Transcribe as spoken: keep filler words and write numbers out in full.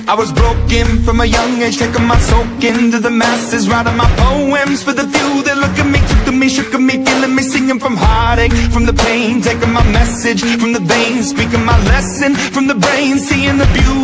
I was broken from a young age, taking my soak into the masses, writing my poems for the few that look at me, took to me, shook at me, feeling me, singing from heartache, from the pain, taking my message from the veins, speaking my lesson from the brain, seeing the beauty